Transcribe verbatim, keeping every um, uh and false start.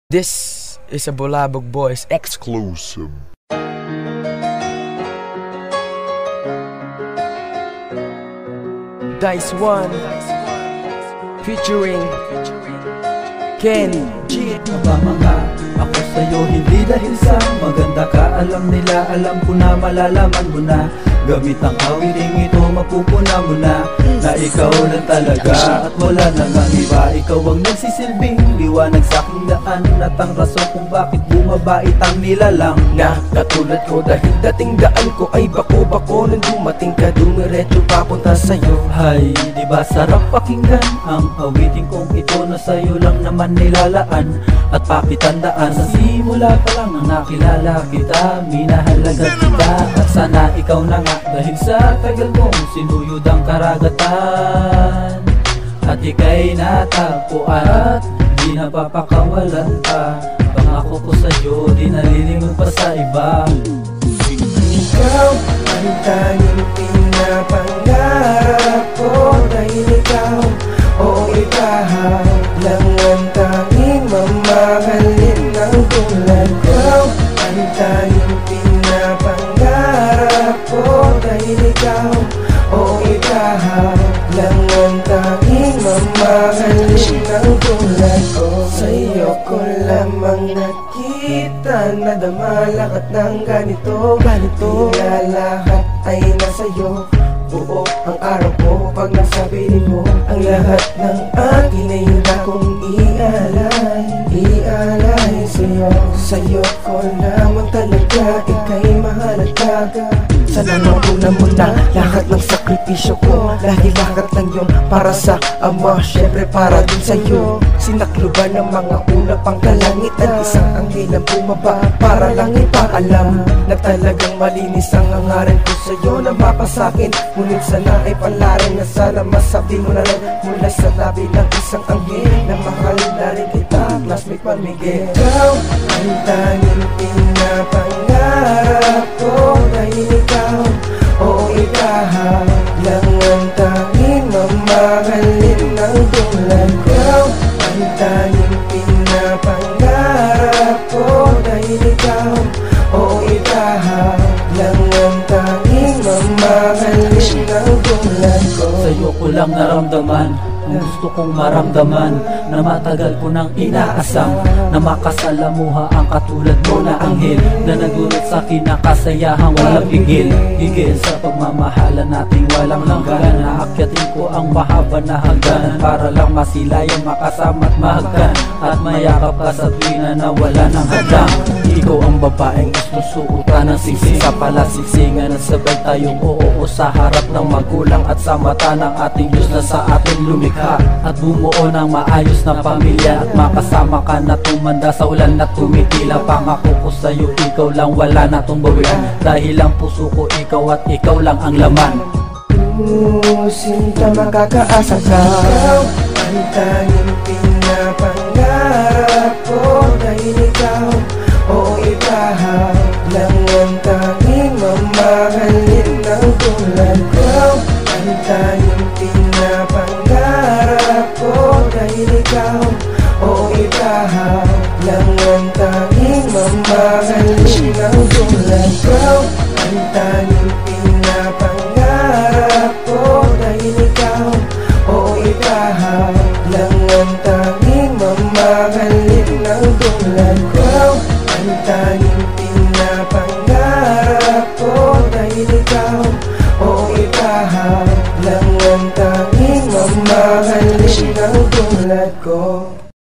This is a Bulabog Boys exclusive. Dyse one featuring Kenjit. Aba mga ako sa'yo hindi dahil sa maganda ka. Alam nila, alam ko na, malalaman mo na. Gamit ang awiting ito, mapupuna mo na na ikaw lang talaga at wala nang iba. Ikaw ang nagsisilbing liwanag sa aking daan at ang rason kung bakit bumabait ang nilalang Na katulad ko dahil dating daan ko ay bako-bako. Nung dumating ka, dumiretso papunta sa'yo. Hay, di ba sarap pakinggan ang awiting kong ito na sa'yo lang naman nilalaan at pakitandaan. Sa simula pa lang nang nakilala kita, minahalaga kita at sana ikaw na nga. Dahil sa tagal mong sinuyod ang karagatan at ika'y natagpuan at di napapakawalan pa. Pangako ko sa'yo, di nalilingon pa sa iba. Ikaw ang tanging pinapangarap ko. Dahil ikaw, o ikaw lang ang tanging mamahalin ng tulad ko. Ang tanging pinapangarap ko. Dahil ikaw, o ikaw lang ang tanging mamahalin ng tulad ko. Sa'yo ko lamang nakita na damalakat ng ganito, ganito. Di na lahat ay nasa'yo. Buo ang araw ko pag nasabihin mo ang lahat ng akin ay handa kong ialay, ialay sa'yo. Sa'yo ko lamang talaga, ika'y mahalaga. Sana mauna mo na lahat ng sakripisyo ko. Dahil lahat ng yun para sa Ama, syempre para din sa'yo. Sinakluban ng mga ulap ang kalangitan, isang anghel ang bumaba para lang ipaalam na talagang malinis ang hangarin ko sa'yo na mapasakin. Ngunit sana ay palarin na sana masabi mo na lang mula sa labi ng isang anghel na mahal na rin kita, classmate pamigay. Ikaw ang tanging pinapangarap ko. Dahil ikaw, o ikaw lang ang tanging mamahalin ng tulad ko. Ang tanging pinapangarap ko. Dahil ikaw, o ikaw lang ang tanging mamahalin ng tulad ko. Sa'yo ko lang naramdaman ang gusto kong maramdaman na matagal ko nang inaasam, na makasalamuha ang katulad mo na anghel na nagdulot sa kinakasayahang walang pigil. Higil sa pagmamahalan nating walang langgan, naakyatin ko ang mahaba na hagdan para lang masilayan, makasama at mahagkan at mayakap ka sa tuwina na wala ng hadlang. Ikaw ang babaeng gusto suotan ng singsing sa palasiksingan at sabay tayong oo sa harap ng magulang at sa mata ng ating Diyos na sa atin lumikha at bumuo ng maayos na pamilya at makasama ka na tumanda sa ulan na tumitila. Pangako ko sa'yo, ikaw lang, wala na tong bawian dahil ang puso ko ikaw at ikaw lang ang laman. Uh, sinta makakaasa ka. Ikaw ang tanging pinapangarap ko. Dahil ikaw, o ikaw lang ang tanging mamahalin ng tulad ko. Ang tanging pinapangarap ko. Dahil ikaw, o ikaw lang ang tanging mamahalin ng tulad ko. Ang tanging pinapangarap ko. Dahil ikaw, o ikaw lang ang tanging mamahalin ng tulad ko. Ang tanging pinapangarap ko. Dahil ikaw, o ikaw lang ang tanging mamahalin ng tulad ko.